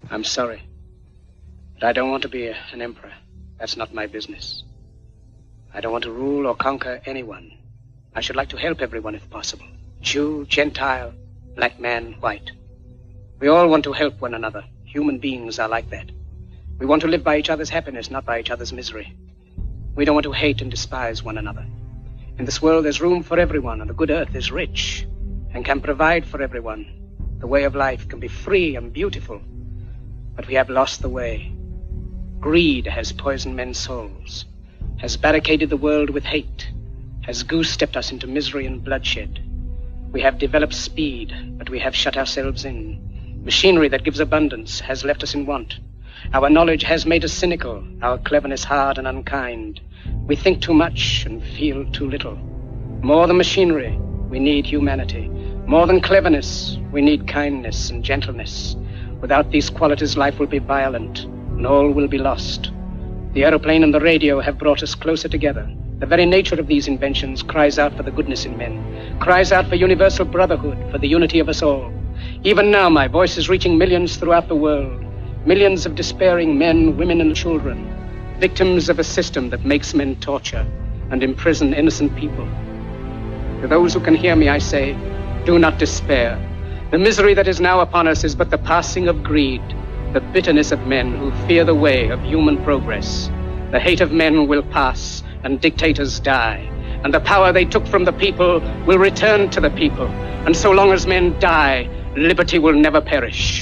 I'm sorry, but I don't want to be an emperor. That's not my business. I don't want to rule or conquer anyone. I should like to help everyone if possible. Jew, Gentile, black man, white. We all want to help one another. Human beings are like that. We want to live by each other's happiness, not by each other's misery. We don't want to hate and despise one another. In this world, there's room for everyone, and the good earth is rich and can provide for everyone. The way of life can be free and beautiful, but we have lost the way. Greed has poisoned men's souls, has barricaded the world with hate, has goose-stepped us into misery and bloodshed. We have developed speed, but we have shut ourselves in. Machinery that gives abundance has left us in want. Our knowledge has made us cynical, our cleverness hard and unkind. We think too much and feel too little. More than machinery, we need humanity. More than cleverness, we need kindness and gentleness. Without these qualities, life will be violent, and all will be lost. The aeroplane and the radio have brought us closer together. The very nature of these inventions cries out for the goodness in men, cries out for universal brotherhood, for the unity of us all. Even now, my voice is reaching millions throughout the world. Millions of despairing men, women, and children, victims of a system that makes men torture and imprison innocent people. To those who can hear me, I say, do not despair. The misery that is now upon us is but the passing of greed, the bitterness of men who fear the way of human progress. The hate of men will pass, and dictators die, and the power they took from the people will return to the people. And so long as men die, liberty will never perish.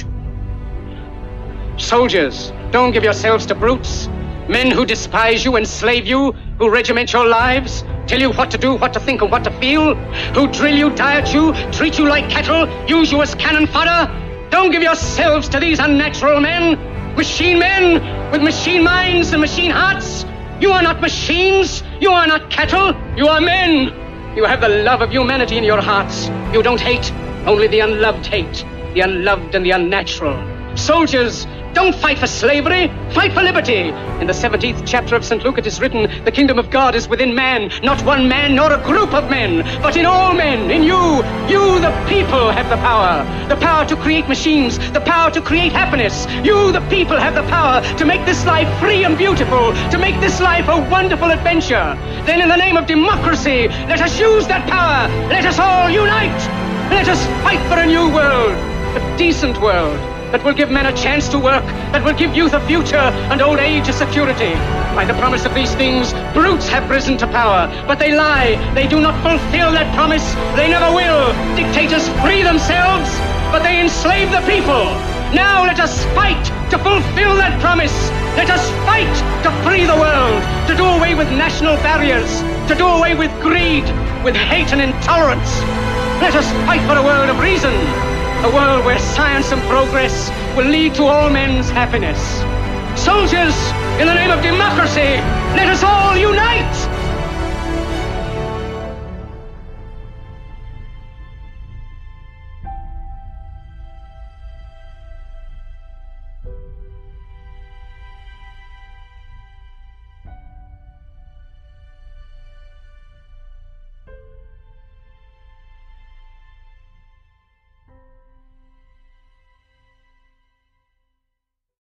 Soldiers, don't give yourselves to brutes. Men who despise you, enslave you, who regiment your lives, tell you what to do, what to think, and what to feel, who drill you, diet you, treat you like cattle, use you as cannon fodder. Don't give yourselves to these unnatural men with machine minds and machine hearts. You are not machines, you are not cattle, you are men. You have the love of humanity in your hearts. You don't hate, only the unloved hate, the unloved and the unnatural. Soldiers, don't fight for slavery, fight for liberty. In the 17th chapter of St. Luke it is written, the kingdom of God is within man, not one man nor a group of men, but in all men, in you. You, the people, have the power to create machines, the power to create happiness. You, the people, have the power to make this life free and beautiful, to make this life a wonderful adventure. Then in the name of democracy, let us use that power. Let us all unite. Let us fight for a new world, a decent world, that will give men a chance to work, that will give youth a future and old age a security. By the promise of these things, brutes have risen to power, but they lie. They do not fulfill that promise. They never will. Dictators free themselves, but they enslave the people. Now let us fight to fulfill that promise. Let us fight to free the world, to do away with national barriers, to do away with greed, with hate and intolerance. Let us fight for a world of reason, a world where science and progress will lead to all men's happiness. Soldiers, in the name of democracy, let us all unite!